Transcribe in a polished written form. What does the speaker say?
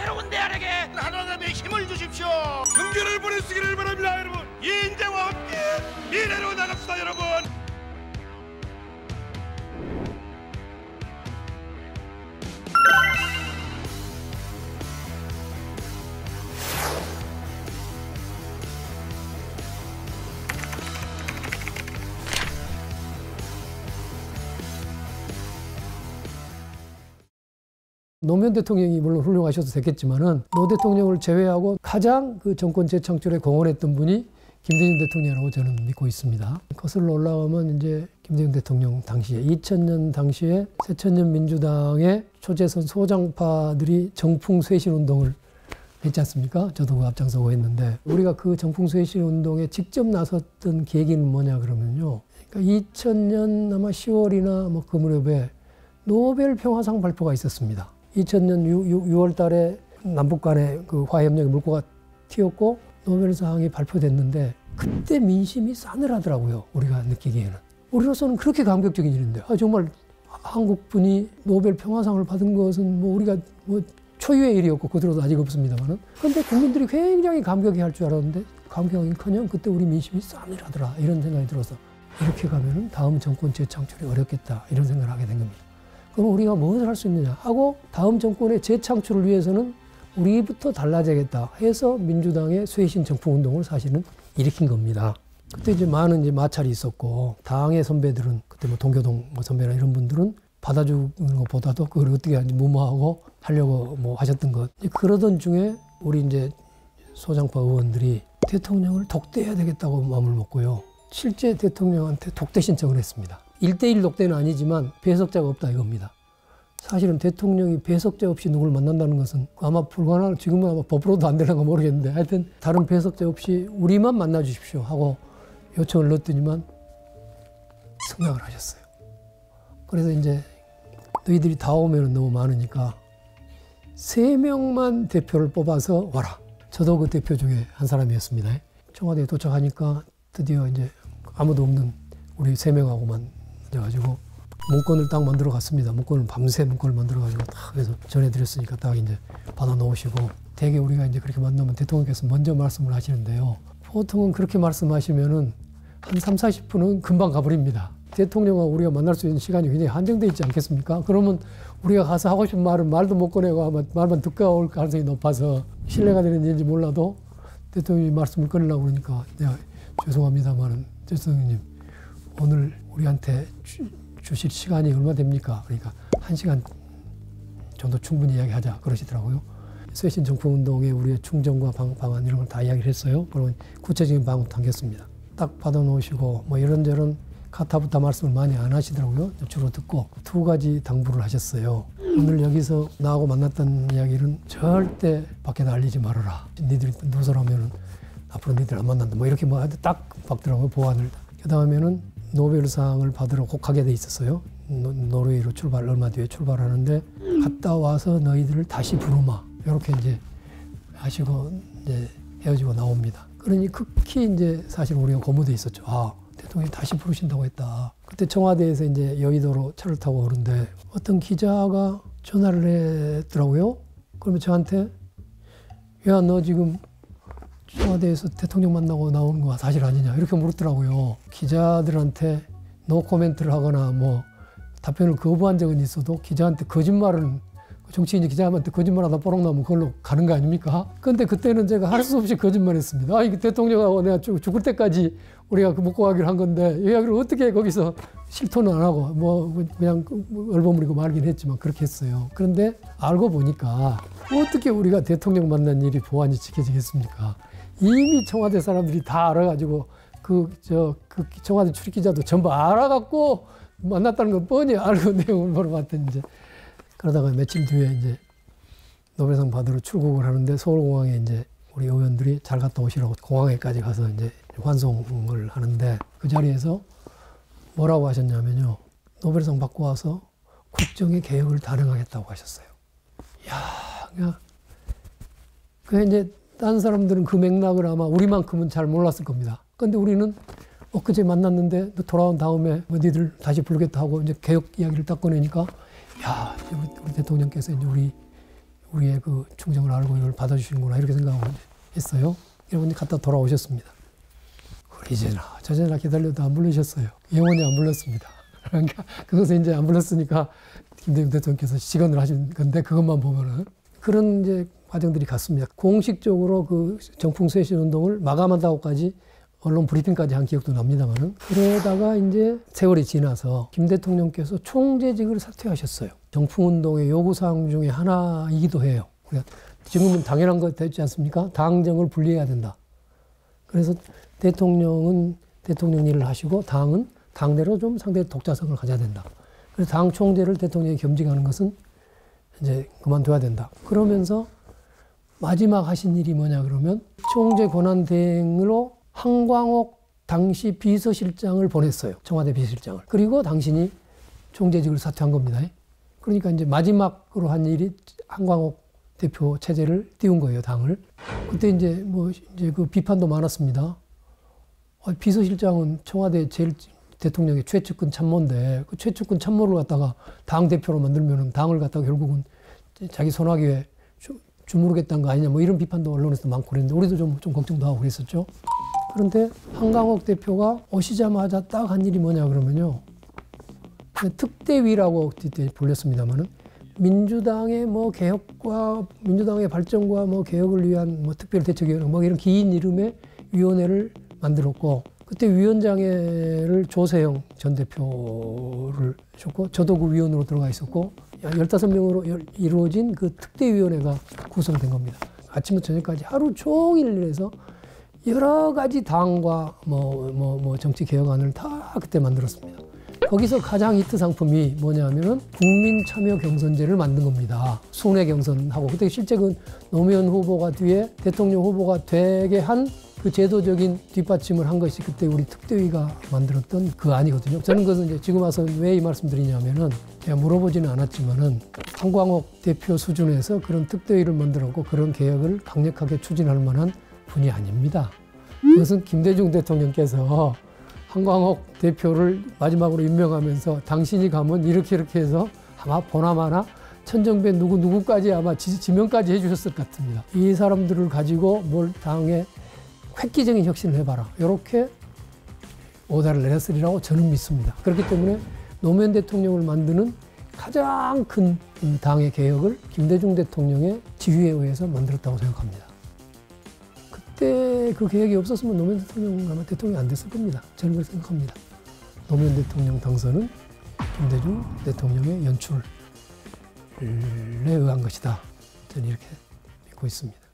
새로운 대안에게 하나님의 힘을 주십시오. 경제를 보내시기를 바랍니다. 여러분, 이 인재와 함께 미래로 나갑시다. 여러분. 노무현 대통령이 물론 훌륭하셔도 됐겠지만은 노 대통령을 제외하고 가장 그 정권 재창출에 공헌했던 분이 김대중 대통령이라고 저는 믿고 있습니다. 거슬러 올라가면 이제 김대중 대통령 당시에 2000년 당시에 새천년 민주당의 초재선 소장파들이 정풍쇄신 운동을 했지 않습니까? 저도 그 앞장서고 했는데 우리가 그 정풍쇄신 운동에 직접 나섰던 계기는 뭐냐 그러면요. 그러니까 2000년 아마 10월이나 뭐 그 무렵에 노벨 평화상 발표가 있었습니다. 2000년 6월 달에 남북 간의 그 화해협력이 물꼬가 튀었고 노벨상이 발표됐는데 그때 민심이 싸늘하더라고요. 우리가 느끼기에는. 우리로서는 그렇게 감격적인 일인데 정말 한국 분이 노벨 평화상을 받은 것은 뭐 우리가 뭐 초유의 일이었고 그 뒤로도 아직 없습니다만은. 그런데 국민들이 굉장히 감격해할 줄 알았는데 감격은커녕 그때 우리 민심이 싸늘하더라 이런 생각이 들어서 이렇게 가면은 다음 정권 재창출이 어렵겠다 이런 생각을 하게 된 겁니다. 그럼 우리가 무엇을 할 수 있느냐 하고 다음 정권의 재창출을 위해서는 우리부터 달라져야겠다 해서 민주당의 쇄신 정풍운동을 사실은 일으킨 겁니다. 그때 이제 많은 이제 마찰이 있었고 당의 선배들은 그때 뭐 동교동 선배나 이런 분들은 받아주는 것보다도 그걸 어떻게 하는지 무모하고 하려고 뭐 하셨던 것. 그러던 중에 우리 이제 소장파 의원들이 대통령을 독대해야 되겠다고 마음을 먹고요. 실제 대통령한테 독대 신청을 했습니다. 1대1 독대는 아니지만 배석자가 없다 이겁니다. 사실은 대통령이 배석자 없이 누굴 만난다는 것은 아마 불가능한, 지금은 아마 법으로도 안 되는 거 모르겠는데 하여튼 다른 배석자 없이 우리만 만나 주십시오 하고 요청을 넣었더니만 승낙을 하셨어요. 그래서 이제 너희들이 다 오면 너무 많으니까 3명만 대표를 뽑아서 와라. 저도 그 대표 중에 한 사람이었습니다. 청와대에 도착하니까 드디어 이제 아무도 없는 우리 3명하고만 가지고 문건을 딱 만들어 갔습니다. 문건을 밤새 문건을 만들어 가지고 딱 해서 전해드렸으니까 딱 이제 받아 놓으시고 대개 우리가 이제 그렇게 만나면 대통령께서 먼저 말씀을 하시는데요. 보통은 그렇게 말씀하시면은 한 30-40분은 금방 가버립니다. 대통령과 우리가 만날 수 있는 시간이 굉장히 한정되어 있지 않겠습니까? 그러면 우리가 가서 하고 싶은 말은 말도 못 꺼내고 아마 말만 듣고 올 가능성이 높아서 신뢰가 되는 일인지 몰라도 대통령이 말씀을 꺼내려고 그러니까 내가 죄송합니다만은 대통령님 오늘 우리한테 주실 시간이 얼마 됩니까? 그러니까 1시간 정도 충분히 이야기하자 그러시더라고요. 쇄신 정풍운동에 우리의 충정과 방안 이런 걸 다 이야기를 했어요. 그러면 구체적인 방법 당겼습니다. 딱 받아놓으시고 뭐 이런저런 가타부타 말씀을 많이 안 하시더라고요. 주로 듣고 2가지 당부를 하셨어요. 오늘 여기서 나하고 만났던 이야기는 절대 밖에다 알리지 말아라. 니들이 누설하면은 앞으로 니들 안 만난다. 뭐 이렇게 뭐 딱 박더라고요. 보안을. 그 다음에는 노벨상을 받으러 꼭 가게 돼 있었어요. 노르웨이로 얼마 뒤에 출발하는데 갔다 와서 너희들을 다시 부르마. 이렇게 이제 하시고 이제 헤어지고 나옵니다. 그러니 극히 이제 사실 우리가 고무돼 있었죠. 아, 대통령이 다시 부르신다고 했다. 그때 청와대에서 이제 여의도로 차를 타고 오는데 어떤 기자가 전화를 했더라고요. 그러면 저한테 야, 너 지금 청와대에서 대통령 만나고 나오는 거 사실 아니냐 이렇게 물었더라고요. 기자들한테 노 코멘트를 하거나 뭐 답변을 거부한 적은 있어도 기자한테 거짓말은 정치인이 기자한테 거짓말하다 뽀록 나면 그걸로 가는 거 아닙니까? 근데 그때는 제가 할 수 없이 거짓말했습니다. 아, 이게 대통령하고 내가 죽을 때까지 우리가 먹고 가기로 한 건데 이야기를 어떻게 거기서 실토는 안 하고 뭐 그냥 얼버무리고 말긴 했지만 그렇게 했어요. 그런데 알고 보니까 어떻게 우리가 대통령 만난 일이 보안이 지켜지겠습니까? 이미 청와대 사람들이 다 알아가지고 그 청와대 출입기자도 전부 알아갖고 만났다는 건 뻔히 알고 내용을 물어봤더니 이제 그러다가 며칠 뒤에 이제 노벨상 받으러 출국을 하는데 서울공항에 이제 우리 의원들이 잘 갔다 오시라고 공항에까지 가서 이제 환송을 하는데 그 자리에서 뭐라고 하셨냐면요. 노벨상 받고 와서 국정의 개혁을 단행하겠다고 하셨어요. 이야, 그냥 이제 다른 사람들은 그 맥락을 아마 우리만큼은 잘 몰랐을 겁니다. 근데 우리는 엊그제 만났는데 너 돌아온 다음에 뭐 니들 다시 부르겠다 하고 이제 개혁 이야기를 딱 꺼내니까 야, 우리 대통령께서 이제 우리의 그 충정을 알고 이걸 받아주시는구나 이렇게 생각하고 했어요. 여러분이 갔다 돌아오셨습니다. 이제나 저제나 기다려도 안 부르셨어요. 영원히 안 불렀습니다. 그러니까 그것을 이제 안 불렀으니까 김대중 대통령께서 시건을 하신 건데 그것만 보면은 그런 이제 과정들이 갔습니다. 공식적으로 그 정풍 쇄신 운동을 마감한다고까지 언론 브리핑까지 한 기억도 납니다만은 그러다가 이제 세월이 지나서 김 대통령께서 총재직을 사퇴하셨어요. 정풍 운동의 요구 사항 중에 하나이기도 해요. 지금은 당연한 것 되지 않습니까? 당정을 분리해야 된다. 그래서 대통령은 대통령 일을 하시고 당은 당대로 좀 상대의 독자성을 가져야 된다. 그래서 당 총재를 대통령이 겸직하는 것은 이제 그만둬야 된다. 그러면서 마지막 하신 일이 뭐냐 그러면 총재 권한 대행으로 한광옥 당시 비서실장을 보냈어요. 청와대 비서실장을. 그리고 당신이 총재직을 사퇴한 겁니다. 그러니까 이제 마지막으로 한 일이 한광옥 대표 체제를 띄운 거예요, 당을. 그때 이제 이제 그 비판도 많았습니다. 비서실장은 청와대 제일 대통령의 최측근 참모인데 그 최측근 참모를 갖다가 당 대표로 만들면은 당을 갖다가 결국은 자기 손아귀에 주무르겠다는 거 아니냐 뭐 이런 비판도 언론에서 많고 그랬는데 우리도 좀 걱정도 하고 그랬었죠. 그런데 한광옥 대표가 오시자마자 딱 한 일이 뭐냐 그러면요. 특대위라고 그때 불렸습니다만은 민주당의 뭐 개혁과 민주당의 발전과 뭐 개혁을 위한 뭐 특별대책위원회 뭐 이런 긴 이름의 위원회를 만들었고 그때 위원장을 조세영 전 대표를 줬고 저도 그 위원으로 들어가 있었고 15명으로 이루어진 그 특대위원회가 구성된 겁니다. 아침부터 저녁까지 하루 종일 일해서 여러 가지 당과 뭐 정치 개혁안을 다 그때 만들었습니다. 거기서 가장 히트 상품이 뭐냐면은 국민 참여 경선제를 만든 겁니다. 순회 경선하고 그때 실제 그 노무현 후보가 뒤에 대통령 후보가 되게 한 그 제도적인 뒷받침을 한 것이 그때 우리 특대위가 만들었던 그 안이거든요. 저는 그것은 이제 지금 와서 왜 이 말씀 드리냐면은 제가 물어보지는 않았지만은 한광옥 대표 수준에서 그런 특대위를 만들었고 그런 개혁을 강력하게 추진할 만한 분이 아닙니다. 그것은 김대중 대통령께서 한광옥 대표를 마지막으로 임명하면서 당신이 가면 이렇게 해서 아마 보나마나 천정배 누구까지 아마 지명까지 해주셨을 것 같습니다. 이 사람들을 가지고 뭘 당에 획기적인 혁신을 해봐라. 이렇게 오다를 내렸으리라고 저는 믿습니다. 그렇기 때문에 노무현 대통령을 만드는 가장 큰 당의 개혁을 김대중 대통령의 지휘에 의해서 만들었다고 생각합니다. 그때 그 개혁이 없었으면 노무현 대통령은 아마 대통령이 안 됐을 겁니다. 저는 그렇게 생각합니다. 노무현 대통령 당선은 김대중 대통령의 연출에 의한 것이다. 저는 이렇게 믿고 있습니다.